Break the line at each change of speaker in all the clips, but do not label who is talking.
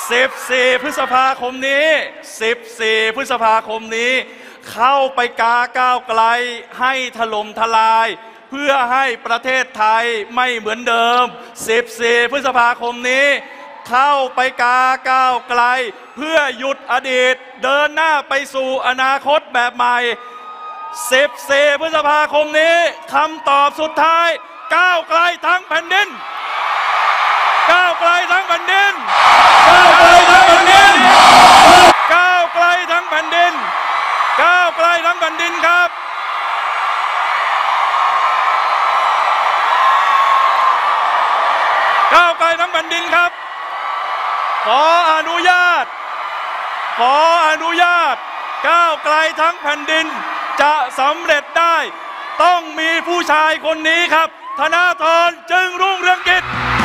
14 พฤษภาคมนี้14 พฤษภาคมนี้เข้าไปกาก้าวไกลให้ถล่มทลายเพื่อให้ประเทศไทยไม่เหมือนเดิม14 พฤษภาคมนี้เข้าไปกาก้าวไกลเพื่อหยุดอดีตเดินหน้าไปสู่อนาคตแบบใหม่14 พฤษภาคมนี้คำตอบสุดท้ายก้าวไกลทั้งแผ่นดินก้าวไกลทั้งแผ่นดินก้าวไกลทั้งแผ่นดินก้าวไกลทั้งแผ่นดินก้าวไกลทั้งแผ่นดินครับก้าวไกลทั้งแผ่นดินครับขออนุญาตก้าวไกลทั้งแผ่นดินจะสำเร็จได้ต้องมีผู้ชายคนนี้ครับธนาธรจึงรุ่งเรืองกิจ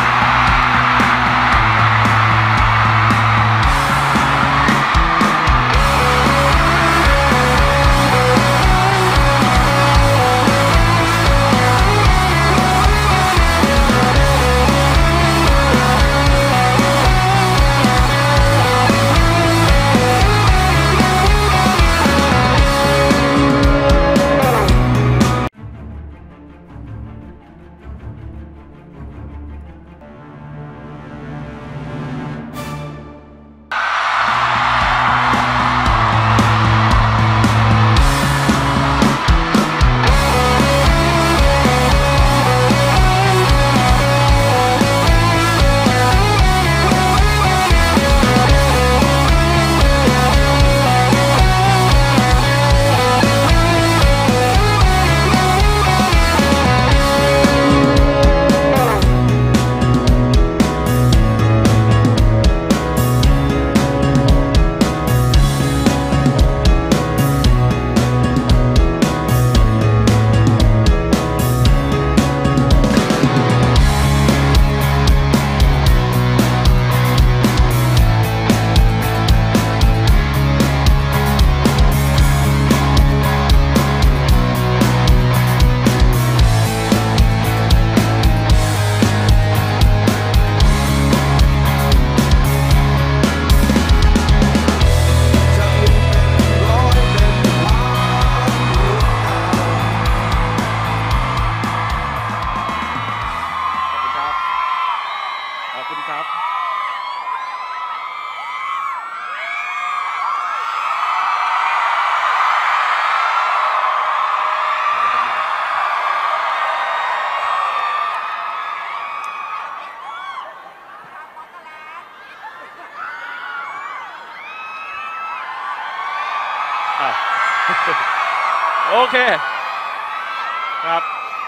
โอเคครับ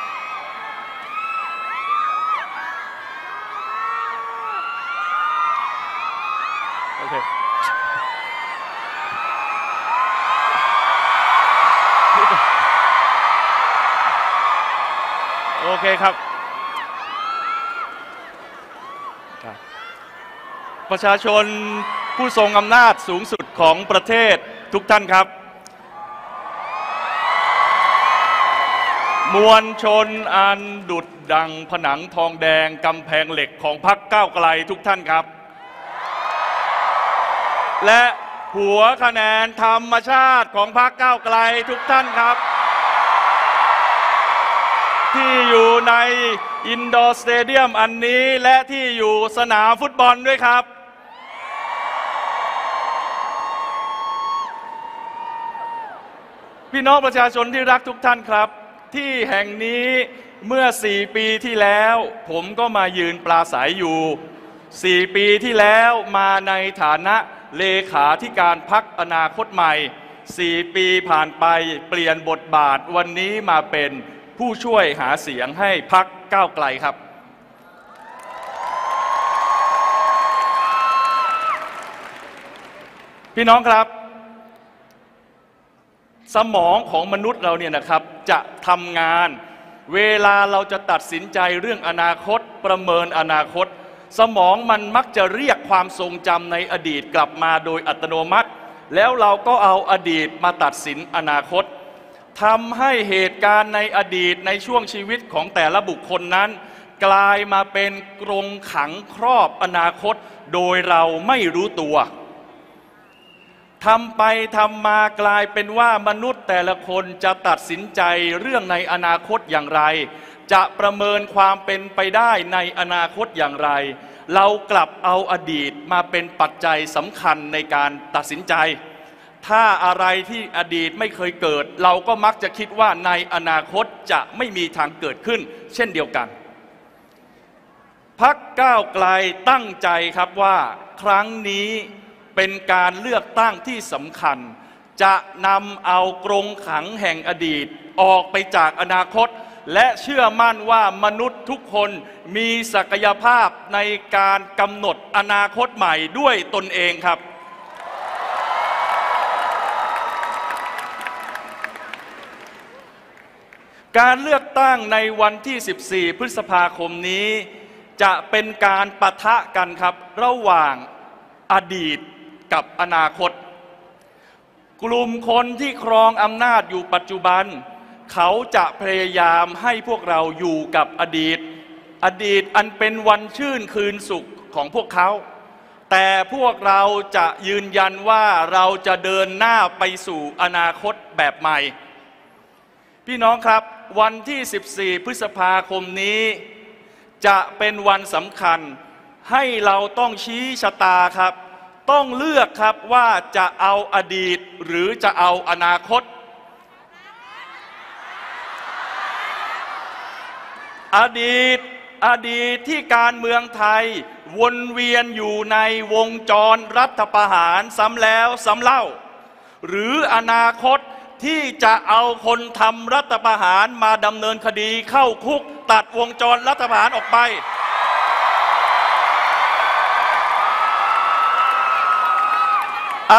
โอเคโอเคครับประชาชนผู้ทรงอำนาจสูงสุดของประเทศทุกท่านครับมวลชนอันดุจดังผนังทองแดงกำแพงเหล็กของพรรคก้าวไกลทุกท่านครับและหัวคะแนนธรรมชาติของพรรคก้าวไกลทุกท่านครับที่อยู่ในอินดอร์สเตเดียมอันนี้และที่อยู่สนามฟุตบอลด้วยครับพี่น้องประชาชนที่รักทุกท่านครับที่แห่งนี้เมื่อ4 ปีที่แล้วผมก็มายืนปราศัยอยู่4 ปีที่แล้วมาในฐานะเลขาธิการพรรคอนาคตใหม่4 ปีผ่านไปเปลี่ยนบทบาทวันนี้มาเป็นผู้ช่วยหาเสียงให้พรรคก้าวไกลครับพี่น้องครับสมองของมนุษย์เราเนี่ยนะครับจะทำงานเวลาเราจะตัดสินใจเรื่องอนาคตประเมินอนาคตสมองมันมักจะเรียกความทรงจำในอดีตกลับมาโดยอัตโนมัติแล้วเราก็เอาอดีตมาตัดสินอนาคตทำให้เหตุการณ์ในอดีตในช่วงชีวิตของแต่ละบุคคลนั้นกลายมาเป็นกรงขังครอบอนาคตโดยเราไม่รู้ตัวทำไปทำมากลายเป็นว่ามนุษย์แต่ละคนจะตัดสินใจเรื่องในอนาคตอย่างไรจะประเมินความเป็นไปได้ในอนาคตอย่างไรเรากลับเอาอดีตมาเป็นปัจจัยสำคัญในการตัดสินใจถ้าอะไรที่อดีตไม่เคยเกิดเราก็มักจะคิดว่าในอนาคตจะไม่มีทางเกิดขึ้นเช่นเดียวกันพรรคก้าวไกลตั้งใจครับว่าครั้งนี้เป็นการเลือกตั้งที่สำคัญจะนำเอากรงขังแห่งอดีตออกไปจากอนาคตและเชื่อมั่นว่ามนุษย์ทุกคนมีศักยภาพในการกำหนดอนาคตใหม่ด้วยตนเองครับการเลือกตั้งในวันที่ 14 พฤษภาคมนี้จะเป็นการปะทะกันครับระหว่างอดีตกับอนาคตกลุ่มคนที่ครองอำนาจอยู่ปัจจุบันเขาจะพยายามให้พวกเราอยู่กับอดีตอันเป็นวันชื่นคืนสุขของพวกเขาแต่พวกเราจะยืนยันว่าเราจะเดินหน้าไปสู่อนาคตแบบใหม่พี่น้องครับวันที่ 14 พฤษภาคมนี้จะเป็นวันสำคัญให้เราต้องชี้ชะตาครับต้องเลือกครับว่าจะเอาอดีตหรือจะเอาอนาคตอดีตที่การเมืองไทยวนเวียนอยู่ในวงจรรัฐประหารซ้ำแล้วซ้ำเล่าหรืออนาคตที่จะเอาคนทำรัฐประหารมาดำเนินคดีเข้าคุกตัดวงจรรัฐประหารออกไปอ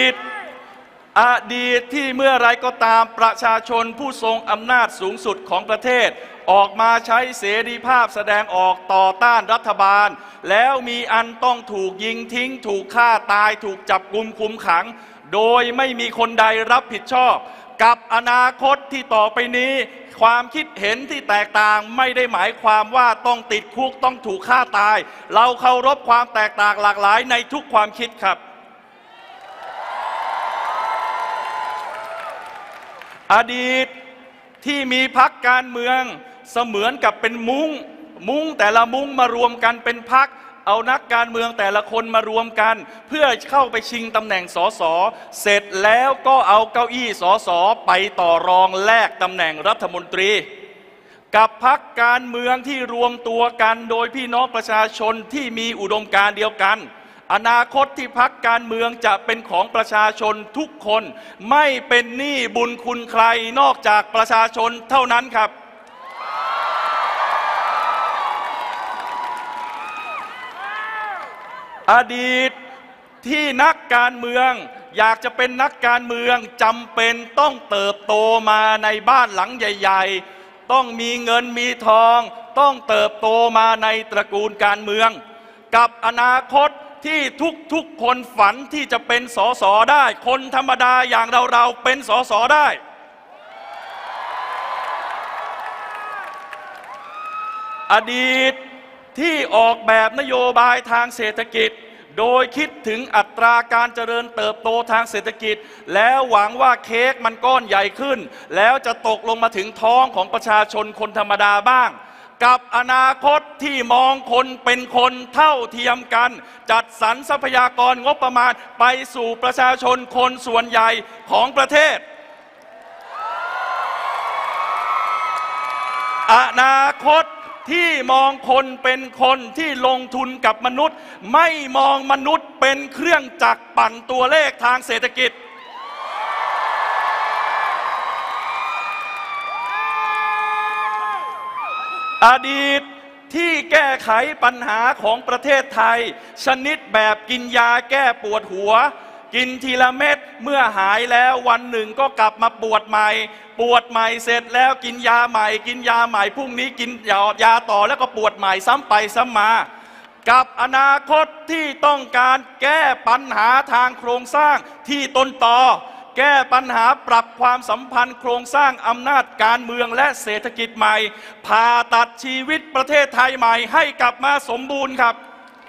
ดีตที่เมื่อไรก็ตามประชาชนผู้ทรงอำนาจสูงสุดของประเทศออกมาใช้เสรีภาพแสดงออกต่อต้านรัฐบาลแล้วมีอันต้องถูกยิงทิ้งถูกฆ่าตายถูกจับกุมคุมขังโดยไม่มีคนใดรับผิดชอบกับอนาคตที่ต่อไปนี้ความคิดเห็นที่แตกต่างไม่ได้หมายความว่าต้องติดคุกต้องถูกฆ่าตายเราเคารพความแตกต่างหลากหลายในทุกความคิดครับอดีตที่มีพรรคการเมืองเสมือนกับเป็นมุ้งแต่ละมุ้งมารวมกันเป็นพรรคเอานักการเมืองแต่ละคนมารวมกันเพื่อเข้าไปชิงตำแหน่งสสเสร็จแล้วก็เอาเก้าอี้สสไปต่อรองแลกตำแหน่งรัฐมนตรีกับพรรคการเมืองที่รวมตัวกันโดยพี่น้องประชาชนที่มีอุดมการณ์เดียวกันอนาคตที่พรรคการเมืองจะเป็นของประชาชนทุกคนไม่เป็นหนี้บุญคุณใครนอกจากประชาชนเท่านั้นครับอดีตที่นักการเมืองอยากจะเป็นนักการเมืองจำเป็นต้องเติบโตมาในบ้านหลังใหญ่ๆต้องมีเงินมีทองต้องเติบโตมาในตระกูลการเมืองกับอนาคตที่ทุกคนฝันที่จะเป็นสสได้คนธรรมดาอย่างเราเป็นสสได้อดีตที่ออกแบบนโยบายทางเศรษฐกิจโดยคิดถึงอัตราการเจริญเติบโตทางเศรษฐกิจแล้วหวังว่าเค้กมันก้อนใหญ่ขึ้นแล้วจะตกลงมาถึงท้องของประชาชนคนธรรมดาบ้างกับอนาคตที่มองคนเป็นคนเท่าเทียมกันจัดสรรทรัพยากรงบประมาณไปสู่ประชาชนคนส่วนใหญ่ของประเทศอนาคตที่มองคนเป็นคนที่ลงทุนกับมนุษย์ไม่มองมนุษย์เป็นเครื่องจักรปั่นตัวเลขทางเศรษฐกิจอดีตที่แก้ไขปัญหาของประเทศไทยชนิดแบบกินยาแก้ปวดหัวกินทีละเม็ดเมื่อหายแล้ววันหนึ่งก็กลับมาปวดใหม่เสร็จแล้วกินยาใหม่พรุ่งนี้กินยาต่อแล้วก็ปวดใหม่ซ้ำไปซ้ำมากับอนาคตที่ต้องการแก้ปัญหาทางโครงสร้างที่ต้นตอแก้ปัญหาปรับความสัมพันธ์โครงสร้างอำนาจการเมืองและเศรษฐกิจใหม่ผ่าตัดชีวิตประเทศไทยใหม่ให้กลับมาสมบูรณ์ครับ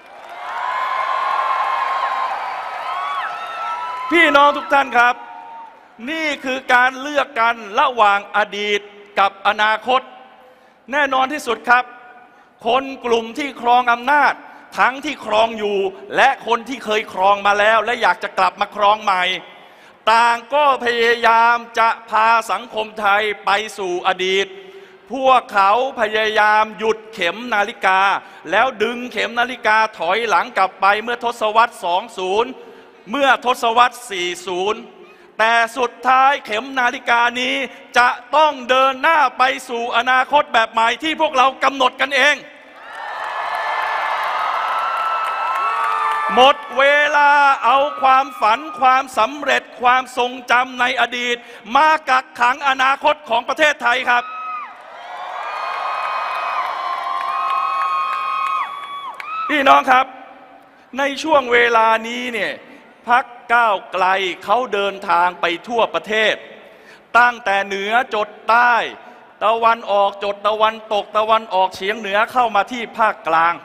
พี่น้องทุกท่านครับนี่คือการเลือกกันระหว่างอดีตกับอนาคตแน่นอนที่สุดครับคนกลุ่มที่ครองอำนาจทั้งที่ครองอยู่และคนที่เคยครองมาแล้วและอยากจะกลับมาครองใหม่ต่างก็พยายามจะพาสังคมไทยไปสู่อดีตพวกเขาพยายามหยุดเข็มนาฬิกาแล้วดึงเข็มนาฬิกาถอยหลังกลับไปเมื่อทศวรรษ 20 เมื่อทศวรรษ 40 แต่สุดท้ายเข็มนาฬิกานี้จะต้องเดินหน้าไปสู่อนาคตแบบใหม่ที่พวกเรากำหนดกันเองหมดเวลาเอาความฝันความสำเร็จความทรงจำในอดีตมากักขังอนาคตของประเทศไทยครับพี่น้องครับในช่วงเวลานี้เนี่ยพรรคก้าวไกลเขาเดินทางไปทั่วประเทศตั้งแต่เหนือจดใต้ตะวันออกจดตะวันตกตะวันออกเฉียงเหนือเข้ามาที่ภาคกลาง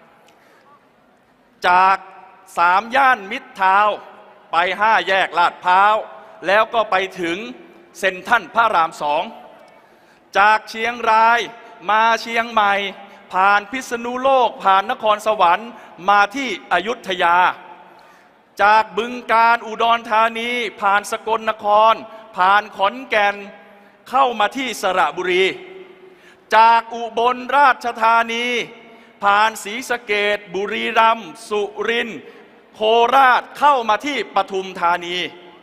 จาก3 ย่านมิตรทาวน์ไป5 แยกลาดพร้าวแล้วก็ไปถึงเซ็นทรัลพระราม 2จากเชียงรายมาเชียงใหม่ผ่านพิษณุโลกผ่านนครสวรรค์มาที่อยุธยาจากบึงกาฬอุดรธานีผ่านสกลนครผ่านขอนแก่นเข้ามาที่สระบุรีจากอุบลราชธานีผ่านศรีสะเกษบุรีรัมย์สุรินทร์โคราชเข้ามาที่ปทุมธานี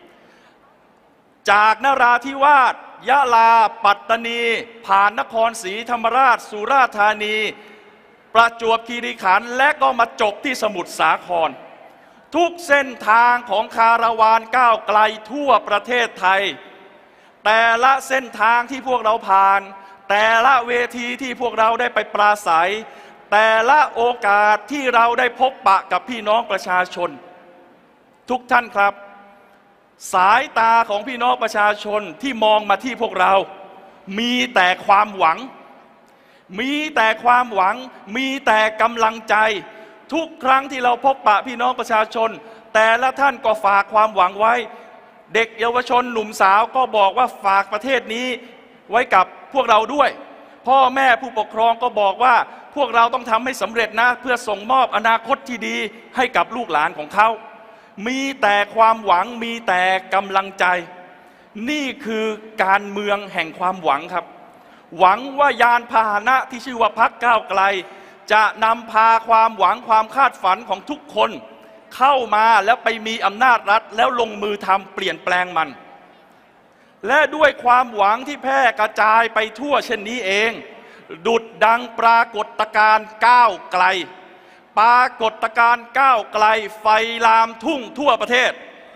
จากนราธิวาสยะลาปัตตานีผ่านนครศรีธรรมราชสุราษฎร์ธานีประจวบคีรีขันธ์และก็มาจบที่สมุทรสาครทุกเส้นทางของคาราวานก้าวไกลทั่วประเทศไทยแต่ละเส้นทางที่พวกเราผ่านแต่ละเวทีที่พวกเราได้ไปปราศัยแต่ละโอกาสที่เราได้พบปะกับพี่น้องประชาชนทุกท่านครับสายตาของพี่น้องประชาชนที่มองมาที่พวกเรามีแต่ความหวังมีแต่ความหวังมีแต่กำลังใจทุกครั้งที่เราพบปะพี่น้องประชาชนแต่ละท่านก็ฝากความหวังไว้เด็กเยาวชนหนุ่มสาวก็บอกว่าฝากประเทศนี้ไว้กับพวกเราด้วยพ่อแม่ผู้ปกครองก็บอกว่าพวกเราต้องทำให้สำเร็จนะเพื่อส่งมอบอนาคตที่ดีให้กับลูกหลานของเขามีแต่ความหวังมีแต่กำลังใจนี่คือการเมืองแห่งความหวังครับหวังว่ายานพาหนะที่ชื่อว่าพรรคก้าวไกลจะนำพาความหวังความคาดฝันของทุกคนเข้ามาแล้วไปมีอำนาจรัฐแล้วลงมือทำเปลี่ยนแปลงมันและด้วยความหวังที่แพร่กระจายไปทั่วเช่นนี้เองดุจดังปรากฏการณ์ก้าวไกลปรากฏการณ์ก้าวไกลไฟลามทุ่งทั่วประเทศ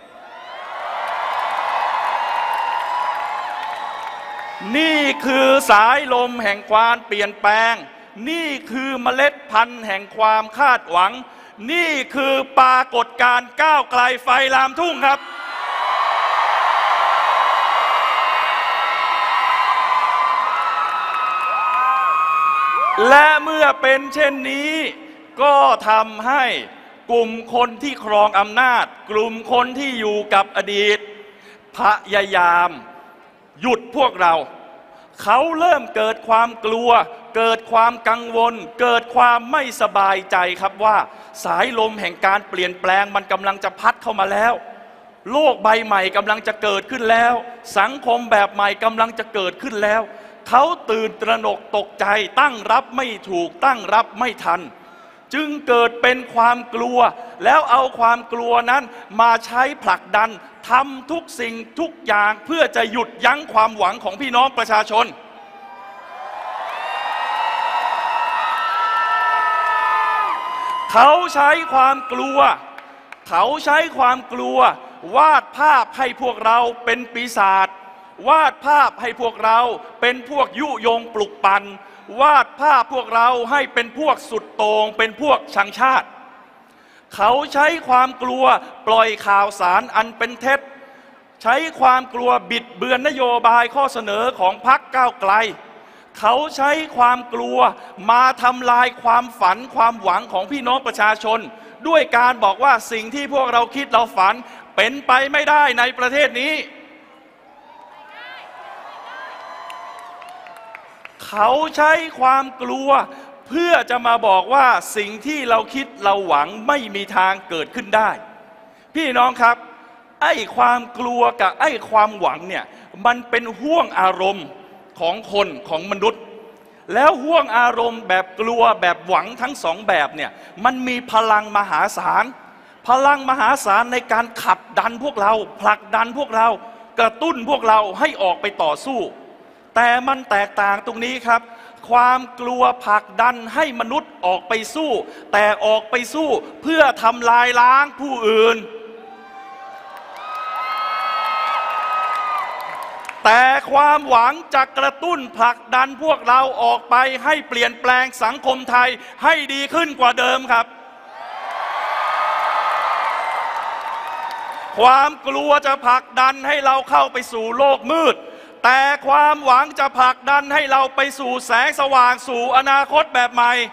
นี่คือสายลมแห่งความเปลี่ยนแปลงนี่คือเมล็ดพันธุ์แห่งความคาดหวังนี่คือปรากฏการณ์ก้าวไกลไฟลามทุ่งครับและเมื่อเป็นเช่นนี้ก็ทำให้กลุ่มคนที่ครองอำนาจกลุ่มคนที่อยู่กับอดีตพยายามหยุดพวกเราเขาเริ่มเกิดความกลัวเกิดความกังวลเกิดความไม่สบายใจครับว่าสายลมแห่งการเปลี่ยนแปลงมันกำลังจะพัดเข้ามาแล้วโลกใบใหม่กำลังจะเกิดขึ้นแล้วสังคมแบบใหม่กำลังจะเกิดขึ้นแล้วเขาตื่นตระหนกตกใจตั้งรับไม่ถูกตั้งรับไม่ทันจึงเกิดเป็นความกลัวแล้วเอาความกลัวนั้นมาใช้ผลักดันทำทุกสิ่งทุกอย่างเพื่อจะหยุดยั้งความหวังของพี่น้องประชาชนเขาใช้ความกลัววาดภาพให้พวกเราเป็นปีศาจวาดภาพให้พวกเราเป็นพวกยุยงปลุกปั่นวาดภาพพวกเราให้เป็นพวกสุดโต่งเป็นพวกชังชาติเขาใช้ความกลัวปล่อยข่าวสารอันเป็นเท็จใช้ความกลัวบิดเบือนนโยบายข้อเสนอของพรรคก้าวไกลเขาใช้ความกลัวมาทำลายความฝันความหวังของพี่น้องประชาชนด้วยการบอกว่าสิ่งที่พวกเราคิดเราฝันเป็นไปไม่ได้ในประเทศนี้เขาใช้ความกลัวเพื่อจะมาบอกว่าสิ่งที่เราคิดเราหวังไม่มีทางเกิดขึ้นได้พี่น้องครับไอ้ความกลัวกับไอ้ความหวังเนี่ยมันเป็นห่วงอารมณ์ของคนของมนุษย์แล้วห่วงอารมณ์แบบกลัวแบบหวังทั้งสองแบบเนี่ยมันมีพลังมหาศาลพลังมหาศาลในการขับดันพวกเราผลักดันพวกเรากระตุ้นพวกเราให้ออกไปต่อสู้แต่มันแตกต่างตรงนี้ครับความกลัวผลักดันให้มนุษย์ออกไปสู้แต่ออกไปสู้เพื่อทำลายล้างผู้อื่นแต่ความหวังจะกระตุ้นผลักดันพวกเราออกไปให้เปลี่ยนแปลงสังคมไทยให้ดีขึ้นกว่าเดิมครับความกลัวจะผลักดันให้เราเข้าไปสู่โลกมืดแต่ความหวังจะผลักดันให้เราไปสู่แสงสว่างสู่อนาคตแบบใหม่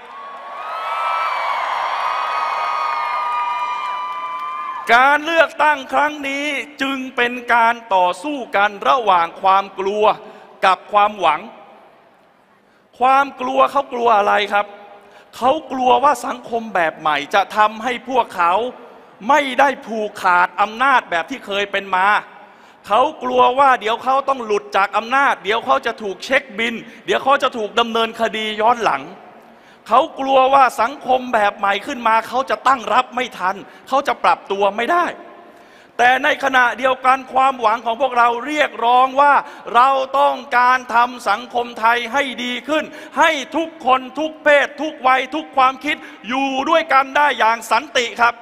การเลือกตั้งครั้งนี้จึงเป็นการต่อสู้กันระหว่างความกลัวกับความหวังความกลัวเขากลัวอะไรครับเขากลัวว่าสังคมแบบใหม่จะทำให้พวกเขาไม่ได้ผูกขาดอำนาจแบบที่เคยเป็นมาเขากลัวว่าเดี๋ยวเขาต้องหลุดจากอำนาจเดี๋ยวเขาจะถูกเช็คบินเดี๋ยวเขาจะถูกดำเนินคดีย้อนหลังเขากลัวว่าสังคมแบบใหม่ขึ้นมาเขาจะตั้งรับไม่ทันเขาจะปรับตัวไม่ได้แต่ในขณะเดียวกันความหวังของพวกเราเรียกร้องว่าเราต้องการทำสังคมไทยให้ดีขึ้นให้ทุกคนทุกเพศทุกวัยทุกความคิดอยู่ด้วยกันได้อย่างสันติครับ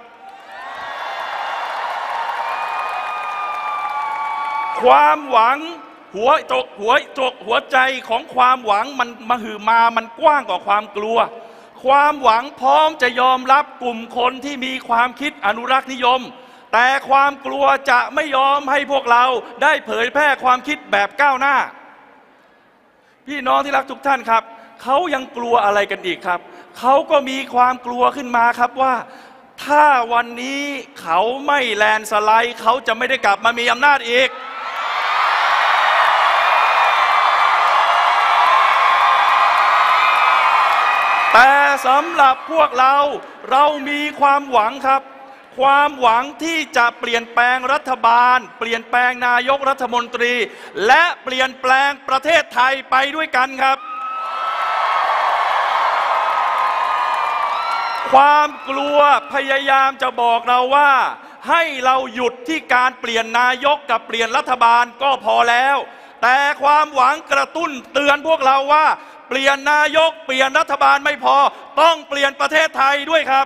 ความหวังหัวใจของความหวังมันมหึมามันกว้างกว่าความกลัวความหวังพร้อมจะยอมรับกลุ่มคนที่มีความคิดอนุรักษ์นิยมแต่ความกลัวจะไม่ยอมให้พวกเราได้เผยแพร่ความคิดแบบก้าวหน้าพี่น้องที่รักทุกท่านครับเขายังกลัวอะไรกันอีกครับเขาก็มีความกลัวขึ้นมาครับว่าถ้าวันนี้เขาไม่แลนด์สไลด์เขาจะไม่ได้กลับมามีอำนาจอีกแต่สำหรับพวกเรามีความหวังครับความหวังที่จะเปลี่ยนแปลงรัฐบาลเปลี่ยนแปลงนายกรัฐมนตรีและเปลี่ยนแปลงประเทศไทยไปด้วยกันครับความกลัวพยายามจะบอกเราว่าให้เราหยุดที่การเปลี่ยนนายกกับเปลี่ยนรัฐบาลก็พอแล้วแต่ความหวังกระตุ้นเตือนพวกเราว่าเปลี่ยนนายกเปลี่ยนรัฐบาลไม่พอต้องเปลี่ยนประเทศไทยด้วยครับ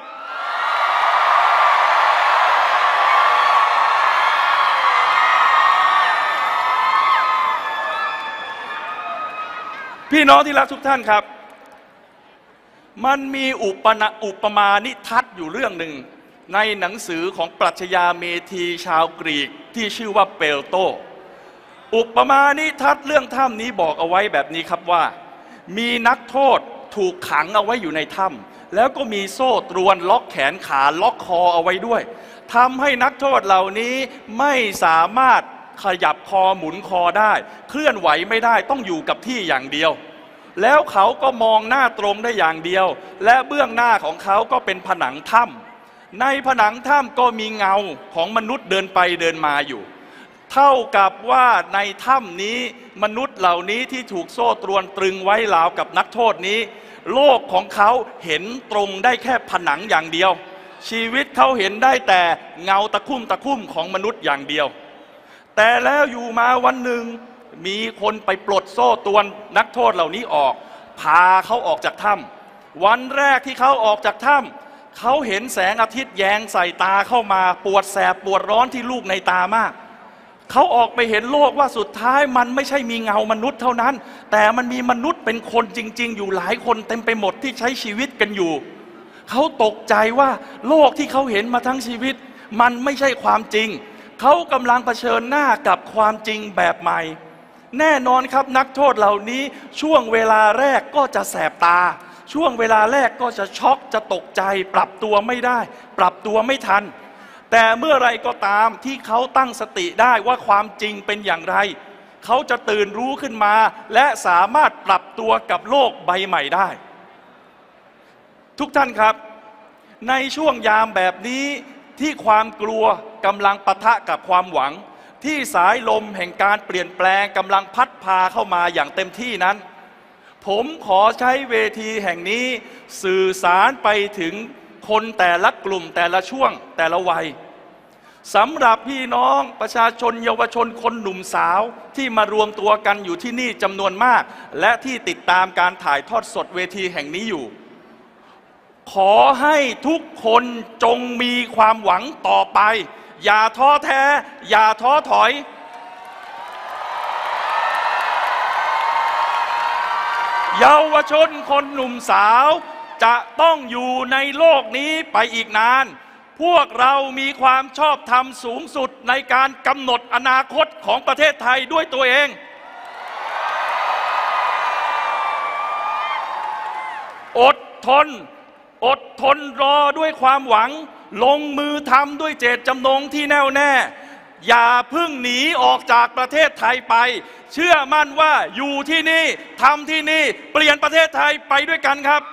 พี่น้องที่รักทุกท่านครับมันมีอุปมานิทัศน์อยู่เรื่องหนึ่งในหนังสือของปรัชญาเมธีชาวกรีกที่ชื่อว่าเปลโตอุปมานิทัศน์เรื่องถ้ำนี้บอกเอาไว้แบบนี้ครับว่ามีนักโทษถูกขังเอาไว้อยู่ในถ้ำแล้วก็มีโซ่ตรวนล็อกแขนขาล็อกคอเอาไว้ด้วยทำให้นักโทษเหล่านี้ไม่สามารถขยับคอหมุนคอได้เคลื่อนไหวไม่ได้ต้องอยู่กับที่อย่างเดียวแล้วเขาก็มองหน้าตรงได้อย่างเดียวและเบื้องหน้าของเขาก็เป็นผนังถ้ำในผนังถ้ำก็มีเงาของมนุษย์เดินไปเดินมาอยู่เท่ากับว่าในถ้ำนี้มนุษย์เหล่านี้ที่ถูกโซ่ตรวนตรึงไว้ราวกับนักโทษนี้โลกของเขาเห็นตรงได้แค่ผนังอย่างเดียวชีวิตเขาเห็นได้แต่เงาตะคุ่มของมนุษย์อย่างเดียวแต่แล้วอยู่มาวันหนึ่งมีคนไปปลดโซ่ตรวนนักโทษเหล่านี้ออกพาเขาออกจากถ้ำวันแรกที่เขาออกจากถ้ำเขาเห็นแสงอาทิตย์แยงใส่ตาเข้ามาปวดแสบปวดร้อนที่ลูกในตามากเขาออกไปเห็นโลกว่าสุดท้ายมันไม่ใช่มีเงามนุษย์เท่านั้นแต่มันมีมนุษย์เป็นคนจริงๆอยู่หลายคนเต็มไปหมดที่ใช้ชีวิตกันอยู่เขาตกใจว่าโลกที่เขาเห็นมาทั้งชีวิตมันไม่ใช่ความจริงเขากำลังเผชิญหน้ากับความจริงแบบใหม่แน่นอนครับนักโทษเหล่านี้ช่วงเวลาแรกก็จะแสบตาช่วงเวลาแรกก็จะช็อกจะตกใจปรับตัวไม่ได้ปรับตัวไม่ทันแต่เมื่อไรก็ตามที่เขาตั้งสติได้ว่าความจริงเป็นอย่างไรเขาจะตื่นรู้ขึ้นมาและสามารถปรับตัวกับโลกใบใหม่ได้ทุกท่านครับในช่วงยามแบบนี้ที่ความกลัวกำลังปะทะกับความหวังที่สายลมแห่งการเปลี่ยนแปลงกำลังพัดพาเข้ามาอย่างเต็มที่นั้นผมขอใช้เวทีแห่งนี้สื่อสารไปถึงคนแต่ละกลุ่มแต่ละช่วงแต่ละวัยสำหรับพี่น้องประชาชนเยาวชนคนหนุ่มสาวที่มารวมตัวกันอยู่ที่นี่จำนวนมากและที่ติดตามการถ่ายทอดสดเวทีแห่งนี้อยู่ขอให้ทุกคนจงมีความหวังต่อไปอย่าท้อแท้อย่าท้อถอยเยาวชนคนหนุ่มสาวจะต้องอยู่ในโลกนี้ไปอีกนานพวกเรามีความชอบธรรมสูงสุดในการกำหนดอนาคตของประเทศไทยด้วยตัวเองอดทนรอด้วยความหวังลงมือทำด้วยเจตจำนงที่แน่วแน่อย่าเพิ่งหนีออกจากประเทศไทยไปเชื่อมั่นว่าอยู่ที่นี่ทำที่นี่เปลี่ยนประเทศไทยไปด้วยกันครับ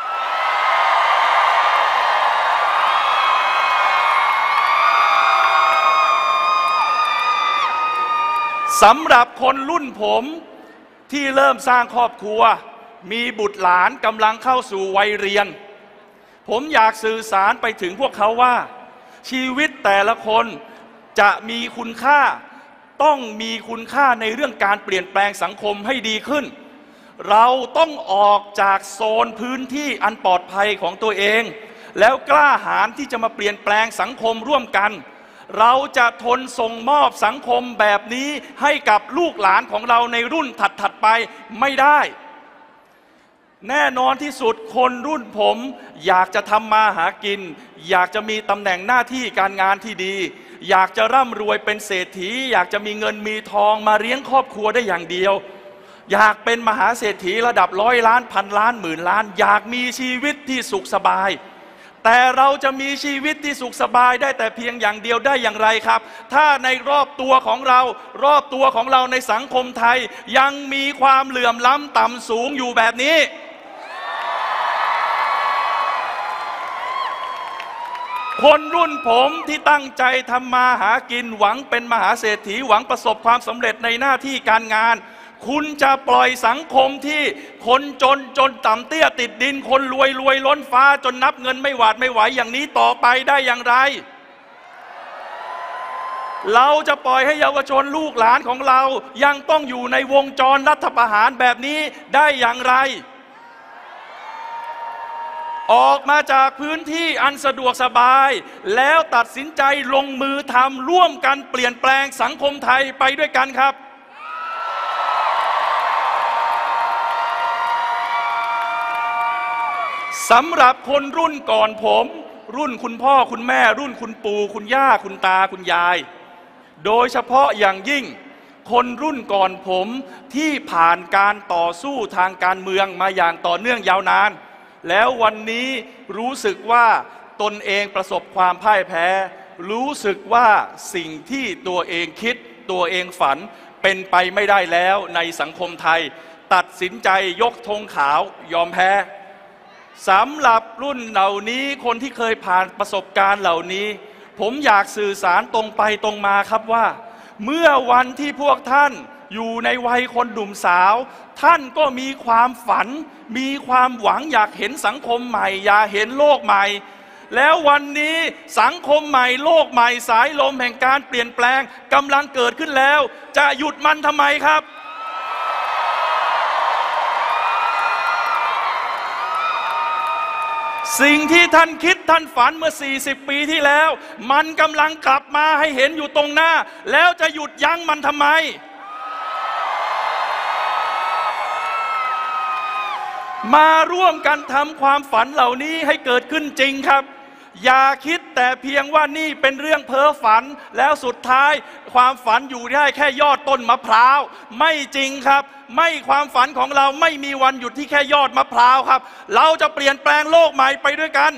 สำหรับคนรุ่นผมที่เริ่มสร้างครอบครัวมีบุตรหลานกำลังเข้าสู่วัยเรียนผมอยากสื่อสารไปถึงพวกเขาว่าชีวิตแต่ละคนจะมีคุณค่าต้องมีคุณค่าในเรื่องการเปลี่ยนแปลงสังคมให้ดีขึ้นเราต้องออกจากโซนพื้นที่อันปลอดภัยของตัวเองแล้วกล้าหาญที่จะมาเปลี่ยนแปลงสังคมร่วมกันเราจะทนส่งมอบสังคมแบบนี้ให้กับลูกหลานของเราในรุ่นถัดๆไปไม่ได้แน่นอนที่สุดคนรุ่นผมอยากจะทำมาหากินอยากจะมีตำแหน่งหน้าที่การงานที่ดีอยากจะร่ำรวยเป็นเศรษฐีอยากจะมีเงินมีทองมาเลี้ยงครอบครัวได้อย่างเดียวอยากเป็นมหาเศรษฐีระดับ100 ล้านพันล้านหมื่นล้านอยากมีชีวิตที่สุขสบายแต่เราจะมีชีวิตที่สุขสบายได้แต่เพียงอย่างเดียวได้อย่างไรครับถ้าในรอบตัวของเราในสังคมไทยยังมีความเหลื่อมล้ำต่ำสูงอยู่แบบนี้คนรุ่นผมที่ตั้งใจทำมาหากินหวังเป็นมหาเศรษฐีหวังประสบความสำเร็จในหน้าที่การงานคุณจะปล่อยสังคมที่คนจนต่ำเตี้ยติดดินคนรวยล้นฟ้าจนนับเงินไม่หวาดไม่ไหวอย่างนี้ต่อไปได้อย่างไรเราจะปล่อยให้เยาวชนลูกหลานของเรายังต้องอยู่ในวงจรรัฐประหารแบบนี้ได้อย่างไรออกมาจากพื้นที่อันสะดวกสบายแล้วตัดสินใจลงมือทำร่วมกันเปลี่ยนแปลงสังคมไทยไปด้วยกันครับสำหรับคนรุ่นก่อนผมรุ่นคุณพ่อคุณแม่รุ่นคุณปู่คุณย่าคุณตาคุณยายโดยเฉพาะอย่างยิ่งคนรุ่นก่อนผมที่ผ่านการต่อสู้ทางการเมืองมาอย่างต่อเนื่องยาวนานแล้ววันนี้รู้สึกว่าตนเองประสบความพ่ายแพ้รู้สึกว่าสิ่งที่ตัวเองคิดตัวเองฝันเป็นไปไม่ได้แล้วในสังคมไทยตัดสินใจยกธงขาวยอมแพ้สำหรับรุ่นเหล่านี้คนที่เคยผ่านประสบการณ์เหล่านี้ผมอยากสื่อสารตรงไปตรงมาครับว่าเมื่อวันที่พวกท่านอยู่ในวัยคนหนุ่มสาวท่านก็มีความฝันมีความหวังอยากเห็นสังคมใหม่อยากเห็นโลกใหม่แล้ววันนี้สังคมใหม่โลกใหม่สายลมแห่งการเปลี่ยนแปลงกำลังเกิดขึ้นแล้วจะหยุดมันทำไมครับสิ่งที่ท่านคิดท่านฝันเมื่อ40 ปีที่แล้วมันกำลังกลับมาให้เห็นอยู่ตรงหน้าแล้วจะหยุดยั้งมันทำไมมาร่วมกันทำความฝันเหล่านี้ให้เกิดขึ้นจริงครับอย่าคิดแต่เพียงว่านี่เป็นเรื่องเพ้อฝันแล้วสุดท้ายความฝันอยู่ได้แค่ยอดต้นมะพร้าวไม่จริงครับไม่ความฝันของเราไม่มีวันหยุดที่แค่ยอดมะพร้าวครับเราจะเปลี่ยนแปลงโลกใหม่ไปด้วยกัน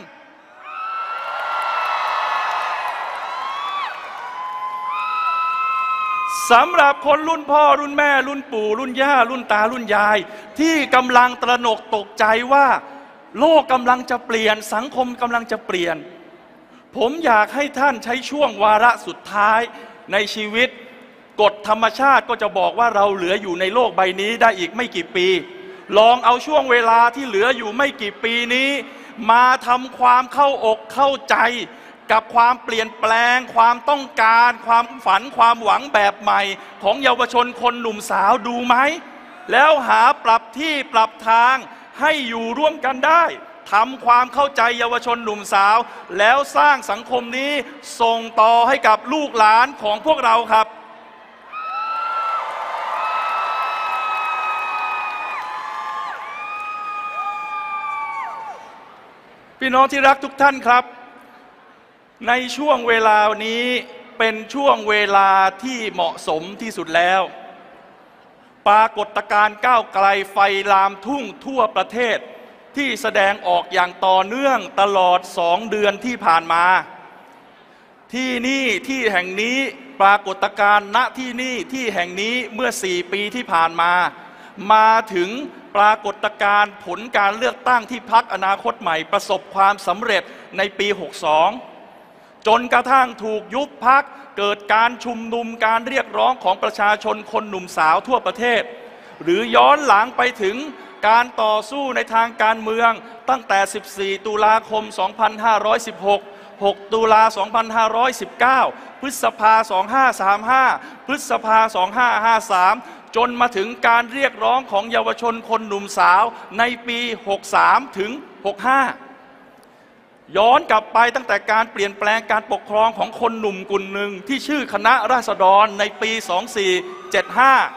สำหรับคนรุ่นพ่อรุ่นแม่รุ่นปู่รุ่นย่ารุ่นตารุ่นยายที่กำลังตระหนกตกใจว่าโลกกำลังจะเปลี่ยนสังคมกำลังจะเปลี่ยนผมอยากให้ท่านใช้ช่วงวาระสุดท้ายในชีวิตกฎธรรมชาติก็จะบอกว่าเราเหลืออยู่ในโลกใบนี้ได้อีกไม่กี่ปีลองเอาช่วงเวลาที่เหลืออยู่ไม่กี่ปีนี้มาทำความเข้าอกเข้าใจกับความเปลี่ยนแปลงความต้องการความฝันความหวังแบบใหม่ของเยาวชนคนหนุ่มสาวดูไหมแล้วหาปรับที่ปรับทางให้อยู่ร่วมกันได้ทำความเข้าใจเยาวชนหนุ่มสาวแล้วสร้างสังคมนี้ส่งต่อให้กับลูกหลานของพวกเราครับพี่น้องที่รักทุกท่านครับในช่วงเวลานี้เป็นช่วงเวลาที่เหมาะสมที่สุดแล้วปรากฏการณ์ก้าวไกลไฟลามทุ่งทั่วประเทศที่แสดงออกอย่างต่อเนื่องตลอด2 เดือนที่ผ่านมาที่นี่ที่แห่งนี้ปรากฏการณ์ณที่นี่ที่แห่งนี้เมื่อ4 ปีที่ผ่านมาถึงปรากฏการณ์ผลการเลือกตั้งที่พรรคอนาคตใหม่ประสบความสำเร็จในปี62จนกระทั่งถูกยุบพรรคเกิดการชุมนุมการเรียกร้องของประชาชนคนหนุ่มสาวทั่วประเทศหรือย้อนหลังไปถึงการต่อสู้ในทางการเมืองตั้งแต่14 ตุลาคม 2516 6 ตุลา 2519 พฤษภา 2535 พฤษภา 2553 จนมาถึงการเรียกร้องของเยาวชนคนหนุ่มสาวในปี 63 ถึง 65 ย้อนกลับไปตั้งแต่การเปลี่ยนแปลงการปกครองของคนหนุ่มกลุ่มหนึ่งที่ชื่อคณะราษฎรในปี 2475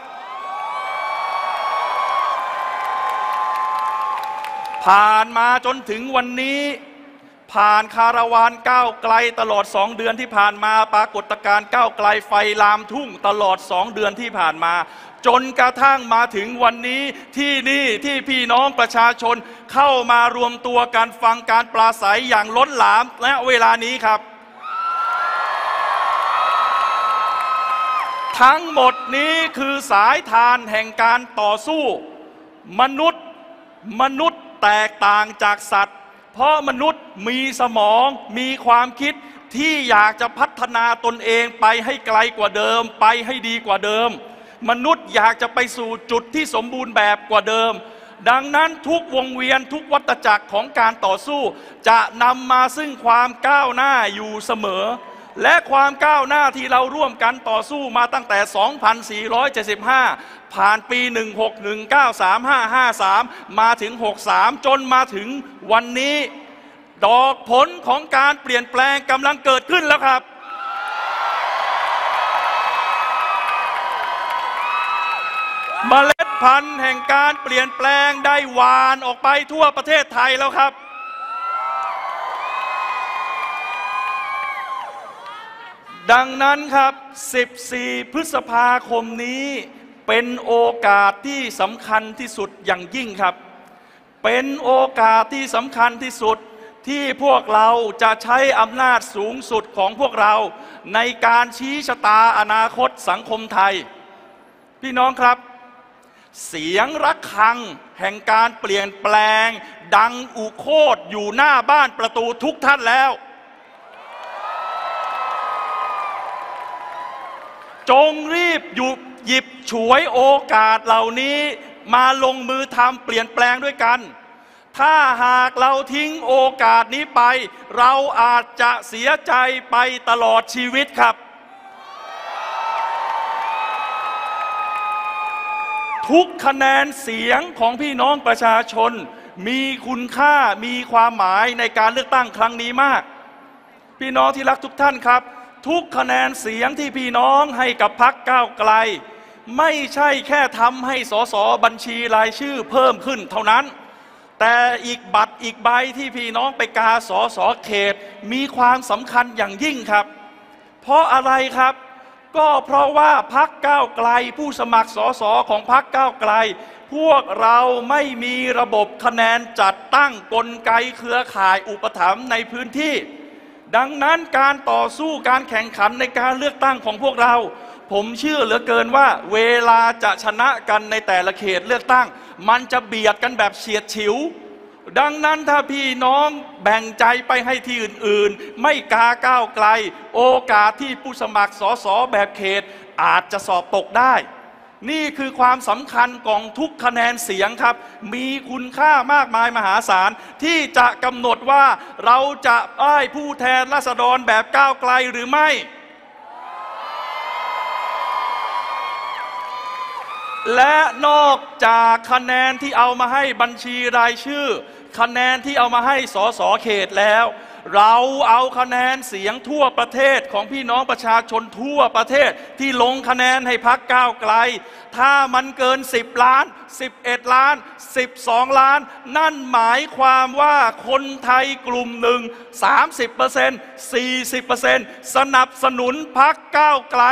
ผ่านมาจนถึงวันนี้ผ่านคาราวานก้าวไกลตลอด2 เดือนที่ผ่านมาปรากฏการณ์ก้าวไกลไฟลามทุ่งตลอด2 เดือนที่ผ่านมาจนกระทั่งมาถึงวันนี้ที่นี่ที่พี่น้องประชาชนเข้ามารวมตัวกันฟังการปราศัยอย่างล้นหลามและเวลานี้ครับทั้งหมดนี้คือสายทานแห่งการต่อสู้มนุษย์แตกต่างจากสัตว์เพราะมนุษย์มีสมองมีความคิดที่อยากจะพัฒนาตนเองไปให้ไกลกว่าเดิมไปให้ดีกว่าเดิมมนุษย์อยากจะไปสู่จุดที่สมบูรณ์แบบกว่าเดิมดังนั้นทุกวงเวียนทุกวัฏจักรของการต่อสู้จะนำมาซึ่งความก้าวหน้าอยู่เสมอและความก้าวหน้าที่เราร่วมกันต่อสู้มาตั้งแต่ 2475 ผ่านปี 16193553 มาถึง 63 จนมาถึงวันนี้ดอกผลของการเปลี่ยนแปลงกำลังเกิดขึ้นแล้วครับเมล็ดพันธุ์แห่งการเปลี่ยนแปลงได้หวานออกไปทั่วประเทศไทยแล้วครับดังนั้นครับ14 พฤษภาคมนี้เป็นโอกาสที่สำคัญที่สุดอย่างยิ่งครับเป็นโอกาสที่สำคัญที่สุดที่พวกเราจะใช้อำนาจสูงสุดของพวกเราในการชี้ชะตาอนาคตสังคมไทยพี่น้องครับเสียงระฆังแห่งการเปลี่ยนแปลงดังอุโคตรอยู่หน้าบ้านประตูทุกท่านแล้วจงรีบหยิบฉวยโอกาสเหล่านี้มาลงมือทำเปลี่ยนแปลงด้วยกันถ้าหากเราทิ้งโอกาสนี้ไปเราอาจจะเสียใจไปตลอดชีวิตครับทุกคะแนนเสียงของพี่น้องประชาชนมีคุณค่ามีความหมายในการเลือกตั้งครั้งนี้มากพี่น้องที่รักทุกท่านครับทุกคะแนนเสียงที่พี่น้องให้กับพรรคก้าวไกลไม่ใช่แค่ทำให้สสบัญชีรายชื่อเพิ่มขึ้นเท่านั้นแต่อีกบัตรอีกใบที่พี่น้องไปกาสสเขตมีความสำคัญอย่างยิ่งครับเพราะอะไรครับก็เพราะว่าพรรคก้าวไกลผู้สมัครสสของพรรคก้าวไกลพวกเราไม่มีระบบคะแนนจัดตั้งกลไกเครือข่ายอุปถัมภ์ในพื้นที่ดังนั้นการต่อสู้การแข่งขันในการเลือกตั้งของพวกเราผมเชื่อเหลือเกินว่าเวลาจะชนะกันในแต่ละเขตเลือกตั้งมันจะเบียดกันแบบเฉียดฉิวดังนั้นถ้าพี่น้องแบ่งใจไปให้ที่อื่นๆไม่กาก้าวไกลโอกาสที่ผู้สมัครสสแบบเขตอาจจะสอบตกได้นี่คือความสำคัญของทุกคะแนนเสียงครับมีคุณค่ามากมายมหาศาลที่จะกำหนดว่าเราจะได้ผู้แทนราษฎรแบบก้าวไกลหรือไม่และนอกจากคะแนนที่เอามาให้บัญชีรายชื่อคะแนนที่เอามาให้สสเขตแล้วเราเอาคะแนนเสียงทั่วประเทศของพี่น้องประชาชนทั่วประเทศที่ลงคะแนนให้พรรคก้าวไกลถ้ามันเกิน10 ล้าน11 ล้าน12 ล้านนั่นหมายความว่าคนไทยกลุ่มหนึ่ง 30% 40% สนับสนุนพรรคก้าวไกล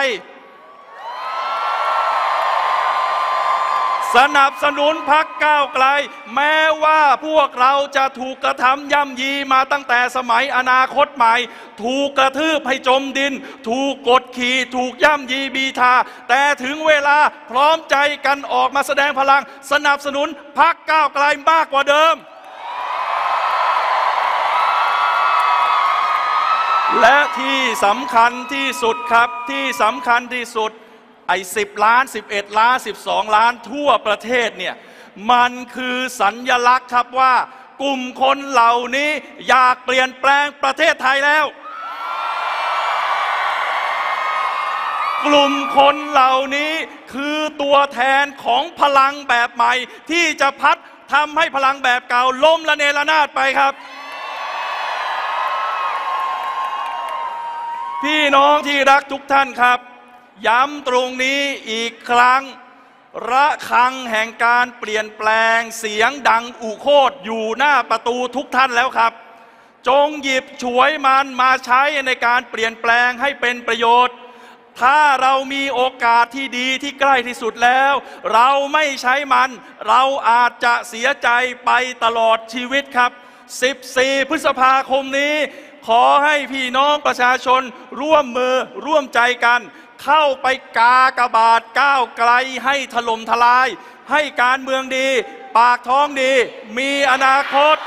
สนับสนุนพรรคก้าวไกลแม้ว่าพวกเราจะถูกกระทำย่ำยีมาตั้งแต่สมัยอนาคตใหม่ถูกกระทืบให้จมดินถูกกดขี่ถูกย่ำยีบีทาแต่ถึงเวลาพร้อมใจกันออกมาแสดงพลังสนับสนุนพรรคก้าวไกลมากกว่าเดิมและที่สำคัญที่สุดครับที่สำคัญที่สุด10 ล้าน11 ล้าน12 ล้านทั่วประเทศเนี่ยมันคือสัญลักษณ์ครับว่ากลุ่มคนเหล่านี้อยากเปลี่ยนแปลงประเทศไทยแล้วกลุ่มคนเหล่านี้คือตัวแทนของพลังแบบใหม่ที่จะพัดทำให้พลังแบบเก่าล้มละเนระนาดไปครับพี่น้องที่รักทุกท่านครับย้ำตรงนี้อีกครั้งระฆังแห่งการเปลี่ยนแปลงเสียงดังอุโคตรอยู่หน้าประตูทุกท่านแล้วครับจงหยิบฉวยมันมาใช้ในการเปลี่ยนแปลงให้เป็นประโยชน์ถ้าเรามีโอกาสที่ดีที่ใกล้ที่สุดแล้วเราไม่ใช้มันเราอาจจะเสียใจไปตลอดชีวิตครับ14 พฤษภาคมนี้ขอให้พี่น้องประชาชนร่วมมือร่วมใจกันเข้าไปกากบาทก้าวไกลให้ถล่มทลายให้การเมืองดีปากท้องดีมีอนาคต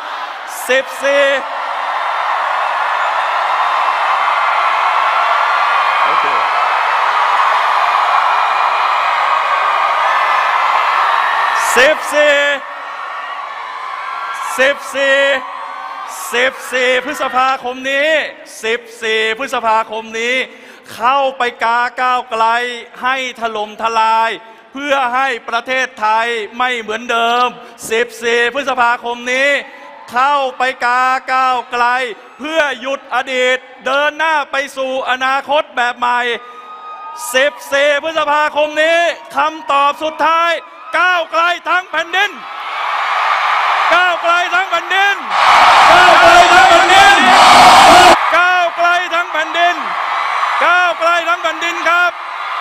14 พฤษภาคมนี้14 พฤษภาคมนี้เข้าไปกาก้าวไกลให้ถล่มทลายเพื่อให้ประเทศไทยไม่เหมือนเดิม14 พฤษภาคมนี้เข้าไปกาก้าวไกลเพื่อหยุดอดีตเดินหน้าไปสู่อนาคตแบบใหม่14 พฤษภาคมนี้คำตอบสุดท้ายก้าวไกลทั้งแผ่นดินก้าวไกลทั้งแผ่นดินก้าวไกลทั้งแผ่นดินก้าวไกลทั้งแผ่นดินก้าวไกลทั้งแผ่นดินครับ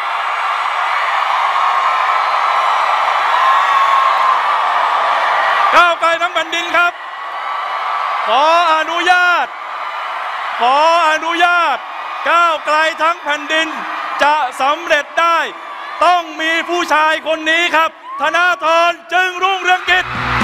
ก้าวไกลทั้งแผ่นดินครับขออนุญาตก้าวไกลทั้งแผ่นดินจะสำเร็จได้ต้องมีผู้ชายคนนี้ครับธนาธรจึงรุ่งเรืองกิจ